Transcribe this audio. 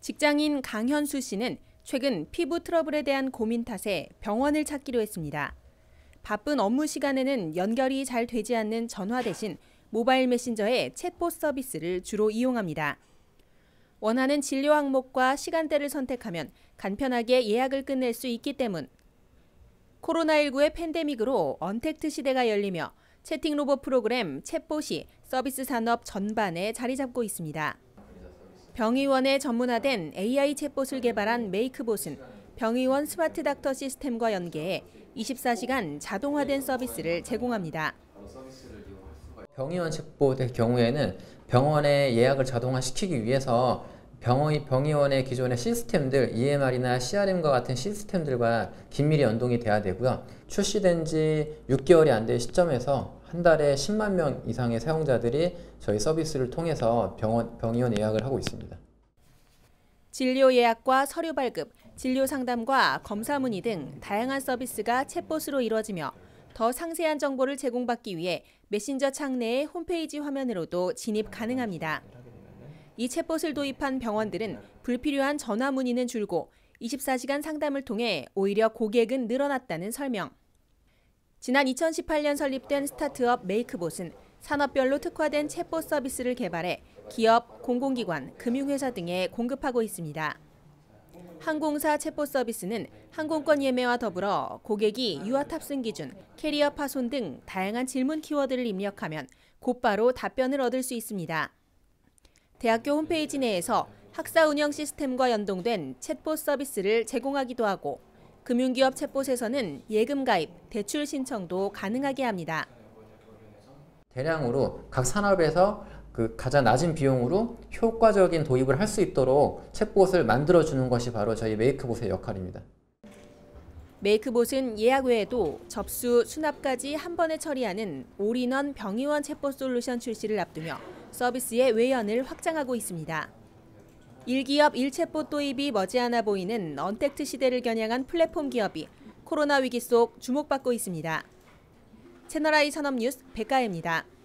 직장인 강현수 씨는 최근 피부 트러블에 대한 고민 탓에 병원을 찾기로 했습니다. 바쁜 업무 시간에는 연결이 잘 되지 않는 전화 대신 모바일 메신저의 챗봇 서비스를 주로 이용합니다. 원하는 진료 항목과 시간대를 선택하면 간편하게 예약을 끝낼 수 있기 때문. 코로나19의 팬데믹으로 언택트 시대가 열리며 채팅 로봇 프로그램 챗봇이 서비스 산업 전반에 자리 잡고 있습니다. 병의원에 전문화된 AI 챗봇을 개발한 메이크봇은 병의원 스마트 닥터 시스템과 연계해 24시간 자동화된 서비스를 제공합니다. 병의원 챗봇의 경우에는 병원의 예약을 자동화시키기 위해서 병의원의 기존의 시스템들, EMR이나 CRM과 같은 시스템들과 긴밀히 연동이 돼야 되고요. 출시된 지 6개월이 안 된 시점에서 한 달에 10만 명 이상의 사용자들이 저희 서비스를 통해서 병의원 예약을 하고 있습니다. 진료 예약과 서류 발급, 진료 상담과 검사 문의 등 다양한 서비스가 챗봇으로 이루어지며 더 상세한 정보를 제공받기 위해 메신저 창 내의 홈페이지 화면으로도 진입 가능합니다. 이 챗봇을 도입한 병원들은 불필요한 전화 문의는 줄고 24시간 상담을 통해 오히려 고객은 늘어났다는 설명. 지난 2018년 설립된 스타트업 메이크봇은 산업별로 특화된 챗봇 서비스를 개발해 기업, 공공기관, 금융회사 등에 공급하고 있습니다. 항공사 챗봇 서비스는 항공권 예매와 더불어 고객이 유아 탑승 기준, 캐리어 파손 등 다양한 질문 키워드를 입력하면 곧바로 답변을 얻을 수 있습니다. 대학교 홈페이지 내에서 학사 운영 시스템과 연동된 챗봇 서비스를 제공하기도 하고 금융기업 챗봇에서는 예금 가입, 대출 신청도 가능하게 합니다. 대량으로 각 산업에서 가장 낮은 비용으로 효과적인 도입을 할 수 있도록 챗봇을 만들어주는 것이 바로 저희 메이크봇의 역할입니다. 메이크봇은 예약 외에도 접수, 수납까지 한 번에 처리하는 올인원 병의원 챗봇 솔루션 출시를 앞두며 서비스의 외연을 확장하고 있습니다. 1기업 1챗봇 도입이 머지않아 보이는 언택트 시대를 겨냥한 플랫폼 기업이 코로나 위기 속 주목받고 있습니다. 채널I 산업뉴스 백가혜입니다.